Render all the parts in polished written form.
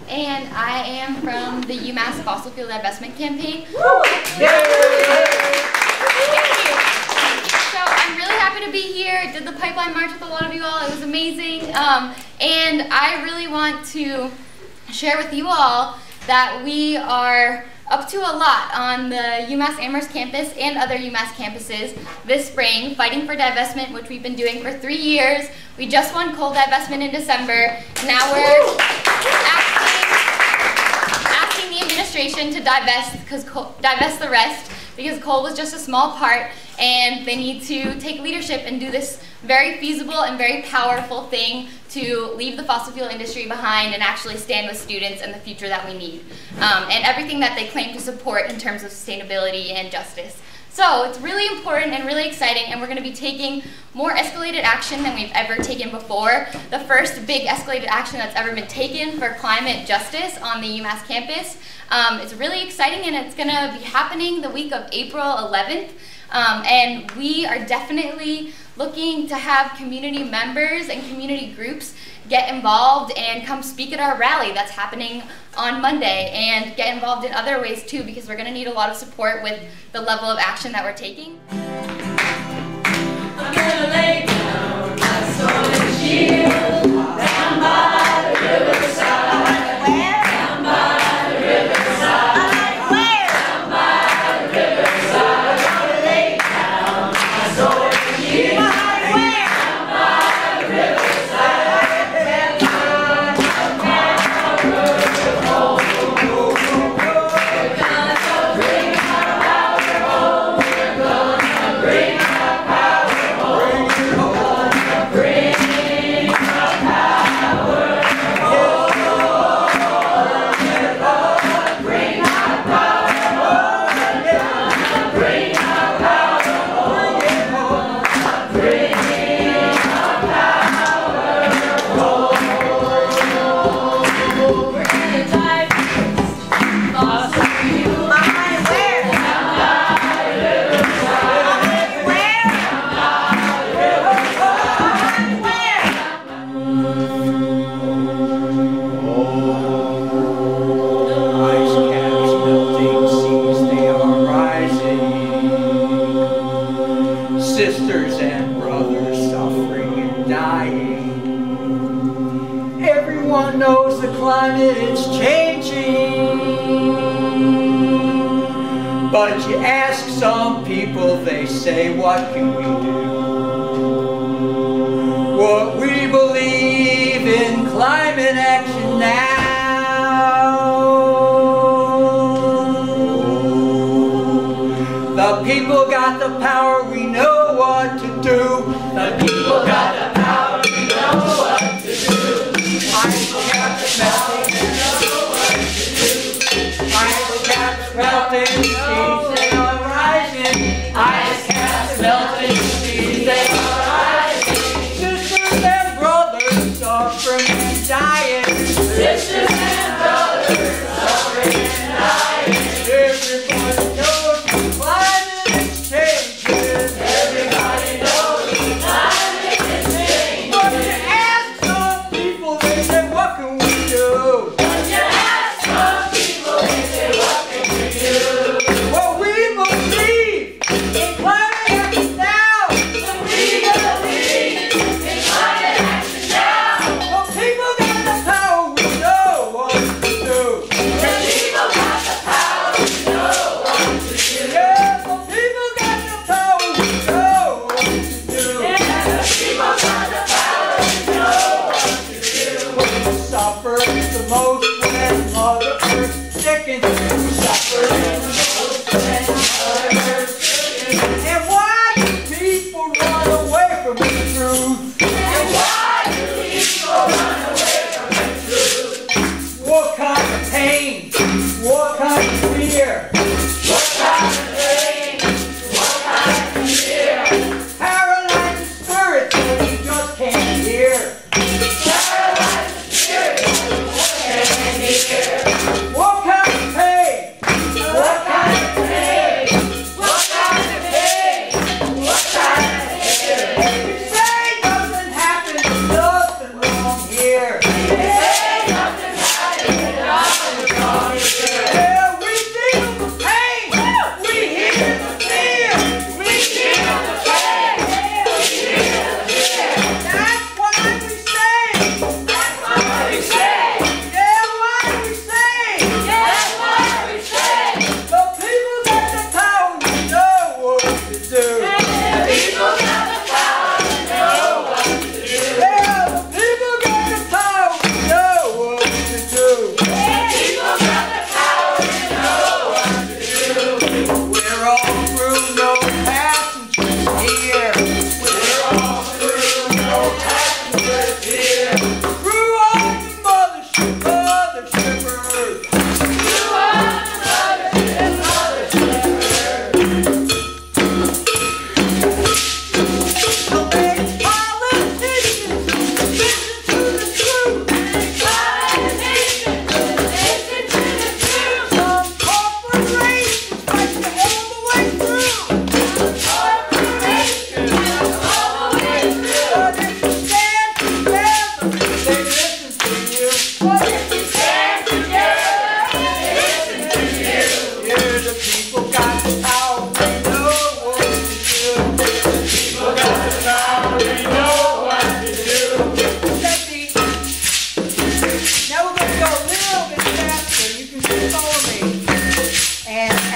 and I am from the UMass Fossil Fuel Divestment Campaign. Yay! Thank you. So I'm really happy to be here. I did the pipeline march with a lot of you all. It was amazing. And I really want to share with you all that we are up to a lot on the UMass Amherst campus and other UMass campuses this spring, fighting for divestment, which we've been doing for 3 years. We just won coal divestment in December. Now we're asking the administration to divest the rest, because coal was just a small part, and they need to take leadership and do this very feasible and very powerful thing to leave the fossil fuel industry behind and actually stand with students and the future that we need, and everything that they claim to support in terms of sustainability and justice. So it's really important and really exciting, and we're going to be taking more escalated action than we've ever taken before. The first big escalated action that's ever been taken for climate justice on the UMass campus. It's really exciting, and it's going to be happening the week of April 11th. And we are definitely looking to have community members and community groups get involved and come speak at our rally that's happening on Monday, and get involved in other ways too, because we're going to need a lot of support with the level of action that we're taking. I'm gonna lay down my sword and shield down by the riverside. Down by the riverside. Down by the riverside. I'm gonna lay down my sword and shield down by the riverside. Sisters and brothers suffering and dying. Everyone knows the climate is changing. But you ask some people, they say, what can we do? What we believe in climate action now. The people got the power, we know what to do. The people got the power, we know what to do. Ice caps melting, we know what to do. Ice caps melting, seas they are rising. Ice caps melting, seas they are rising. Sisters and brothers suffering and dying. Sisters and brothers suffering and dying. Everybody knows the climate is changing. Everybody knows the climate is changing. But you ask some people, they say, what can we do? But you ask some people, they say, what can we do? What we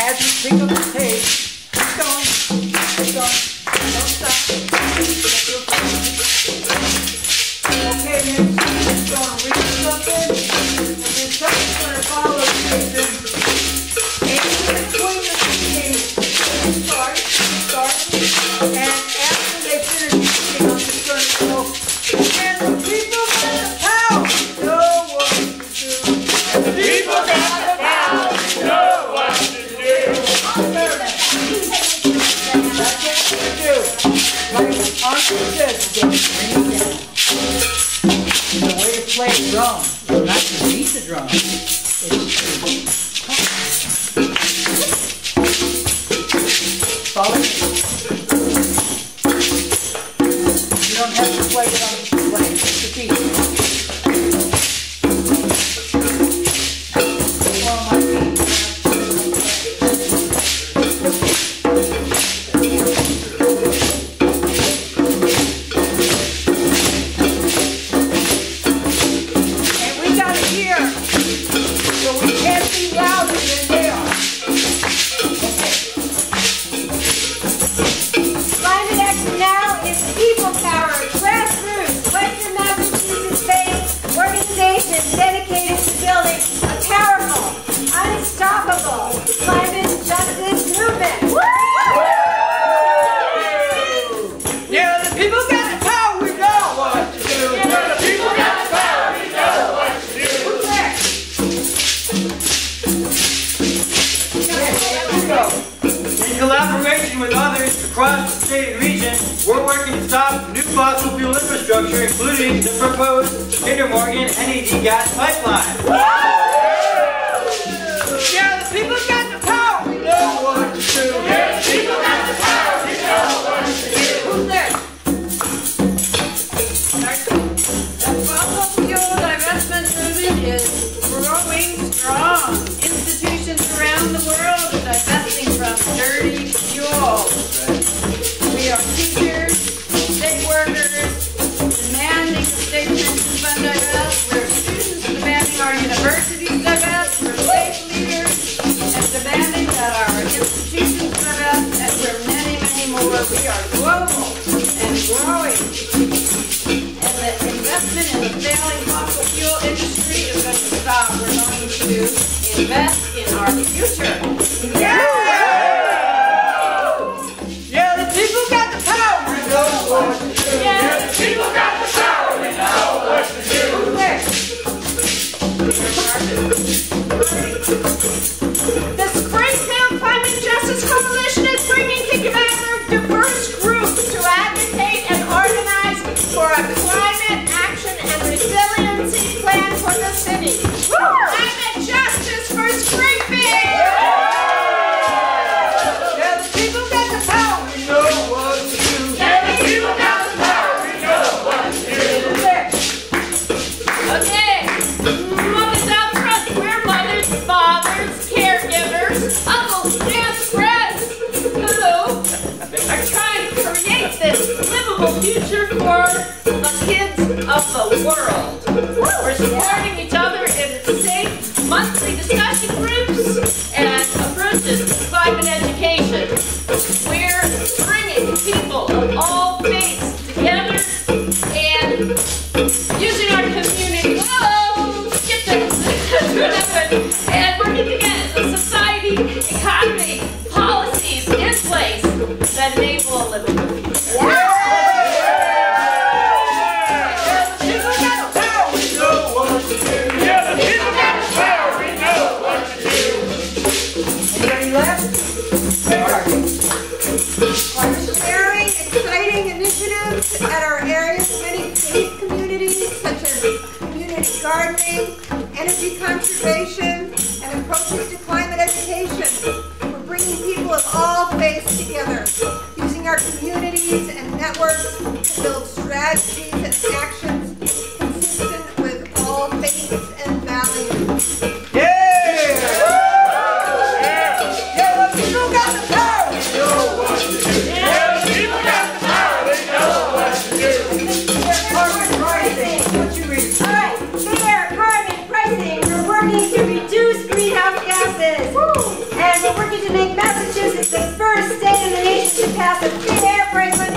as you pick up the pace, keep going, keep going, don't stop. Okay, then it's going to read something, and then something's going to follow the season. And in between the scenes, start, and after they finish reading, I'm just going to go, and the people got the power, know what to do. And the people got the power, know what to do. That's what we do. Like Uncle said, we're going to bring it down. The way to play a drum is not to beat the drum. It's follow me. You don't have to play it on the play. It's the beat. Follow my beat. Dedicated to building a powerful, unstoppable climate justice movement. Woo! Yeah, the people got the power, we know what to do. Yeah, the people got the power, we know what to do. Who's next? Here we go. In collaboration with others across the state and region, we're working to stop new fossil fuel infrastructure, including the proposed Kinder Morgan NED gas pipeline. Yeah, the people got the power, we know what to do. Yeah, the people got the power, we know what to do. Who's next? The fossil fuel divestment movement is growing strong. Institutions around the world are divesting from dirty fuel. We are teachers, state workers, demanding the state pension fund divest. We're students demanding our universities divest. We're faith leaders and demanding that our institutions divest. And we're many, many more. We are global and growing. And the investment in the failing fossil fuel industry is going to stop. We're going to invest in our future. Yeah, the people got the power, we know what to do. Yeah, the people got the power, we know what to do. Who's next? The Springfield Climate Justice Coalition is bringing together diverse groups to advocate and organize for a climate action and resiliency plan for the city. Climate justice for Springfield! Yeah, the people got the power, we know what to do. Yeah, the people got the power, we know what to do. Who's next? Okay, mothers out front, we're mothers, fathers, caregivers, uncles, aunts, friends, hello, are trying to create this livable future for the kids of the world. We're supporting each other in safe monthly discussion groups and approaches to climate education. We're bringing people of all faiths together and using our community, and working together, the society, economy, policies in place that enable a livable future. Yeah, the people got the power, we know what to do. Yeah, the people got the power, we know what to do. Anybody left? We're sharing exciting initiatives at our area's many faith communities, such as community gardening, energy conservation, and approaches to climate education. We're bringing people of all faiths together, using our communities and networks to build strategies and actions consistent with all faiths and values. Yeah! Yeah, the people got the power, we know what to do. Yeah, the people got the power, they know what to do. Carbon pricing, what you read? All right, fair carbon pricing. We're working to reduce greenhouse gases, and we're working to to make Massachusetts the first state in the nation to pass a fair Franklin